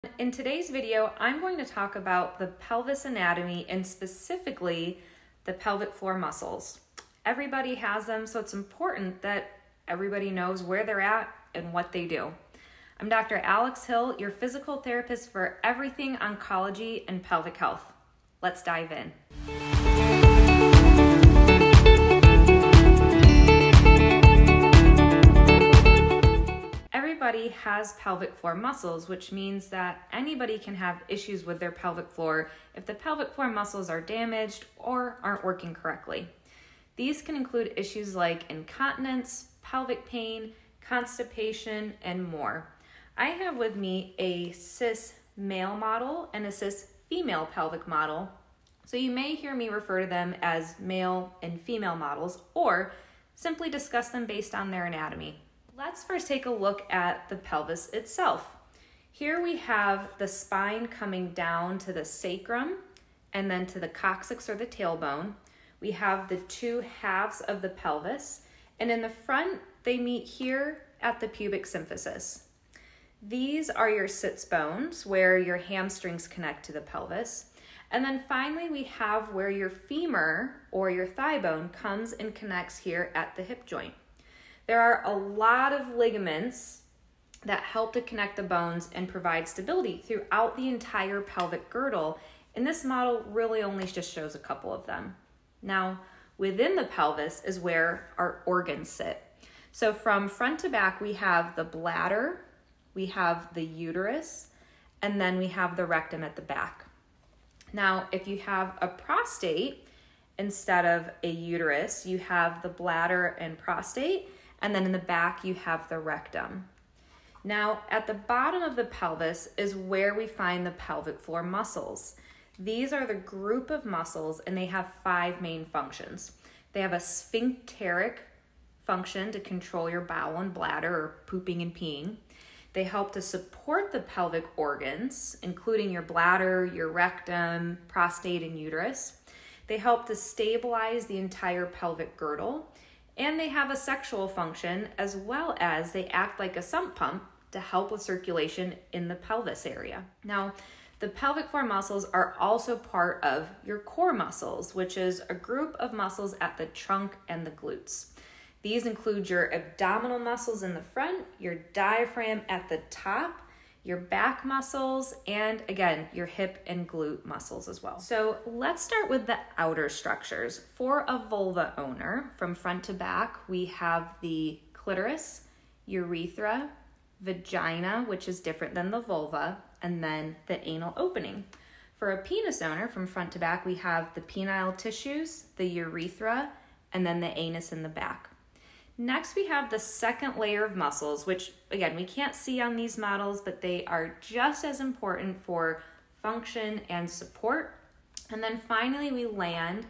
In today's video, I'm going to talk about the pelvis anatomy and specifically the pelvic floor muscles. Everybody has them, so it's important that everybody knows where they're at and what they do. I'm Dr. Alex Hill, your physical therapist for everything oncology and pelvic health. Let's dive in. Everybody has pelvic floor muscles, which means that anybody can have issues with their pelvic floor if the pelvic floor muscles are damaged or aren't working correctly. These can include issues like incontinence, pelvic pain, constipation, and more. I have with me a cis male model and a cis female pelvic model, so you may hear me refer to them as male and female models or simply discuss them based on their anatomy. Let's first take a look at the pelvis itself. Here we have the spine coming down to the sacrum and then to the coccyx or the tailbone. We have the two halves of the pelvis, and in the front, they meet here at the pubic symphysis. These are your sits bones where your hamstrings connect to the pelvis. And then finally, we have where your femur or your thigh bone comes and connects here at the hip joint. There are a lot of ligaments that help to connect the bones and provide stability throughout the entire pelvic girdle, and this model really only just shows a couple of them. Now, within the pelvis is where our organs sit. So from front to back, we have the bladder, we have the uterus, and then we have the rectum at the back. Now, if you have a prostate instead of a uterus, you have the bladder and prostate, and then in the back, you have the rectum. Now, at the bottom of the pelvis is where we find the pelvic floor muscles. These are the group of muscles, and they have 5 main functions. They have a sphincteric function to control your bowel and bladder, or pooping and peeing. They help to support the pelvic organs, including your bladder, your rectum, prostate, and uterus. They help to stabilize the entire pelvic girdle. And they have a sexual function, as well as they act like a sump pump to help with circulation in the pelvis area. Now, the pelvic floor muscles are also part of your core muscles, which is a group of muscles at the trunk and the glutes. These include your abdominal muscles in the front, your diaphragm at the top, your back muscles, and again, your hip and glute muscles as well. So let's start with the outer structures. For a vulva owner, from front to back, we have the clitoris, urethra, vagina, which is different than the vulva, and then the anal opening. For a penis owner, from front to back, we have the penile tissues, the urethra, and then the anus in the back. Next, we have the second layer of muscles, which again, we can't see on these models, but they are just as important for function and support. And then finally, we land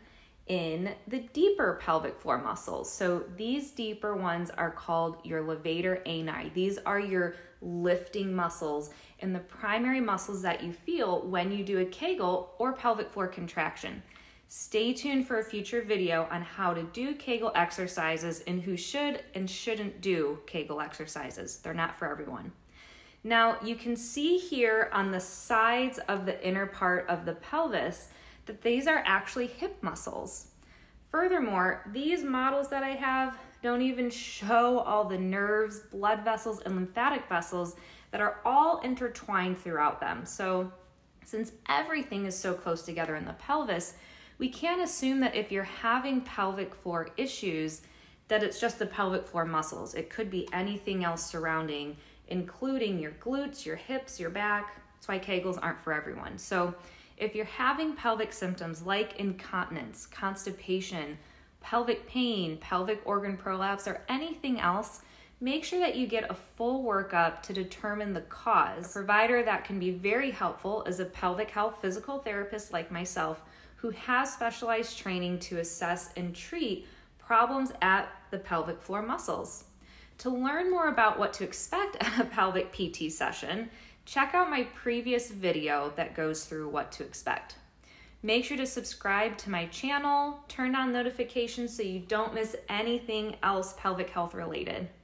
in the deeper pelvic floor muscles. So these deeper ones are called your levator ani. These are your lifting muscles and the primary muscles that you feel when you do a Kegel or pelvic floor contraction. Stay tuned for a future video on how to do Kegel exercises and who should and shouldn't do Kegel exercises. They're not for everyone. Now, you can see here on the sides of the inner part of the pelvis that these are actually hip muscles. Furthermore, these models that I have don't even show all the nerves, blood vessels, and lymphatic vessels that are all intertwined throughout them. So since everything is so close together in the pelvis, we can't assume that if you're having pelvic floor issues, that it's just the pelvic floor muscles. It could be anything else surrounding, including your glutes, your hips, your back. That's why Kegels aren't for everyone. So if you're having pelvic symptoms like incontinence, constipation, pelvic pain, pelvic organ prolapse, or anything else, make sure that you get a full workup to determine the cause. A provider that can be very helpful is a pelvic health physical therapist like myself, who has specialized training to assess and treat problems at the pelvic floor muscles. To learn more about what to expect at a pelvic PT session, check out my previous video that goes through what to expect. Make sure to subscribe to my channel, turn on notifications so you don't miss anything else pelvic health related.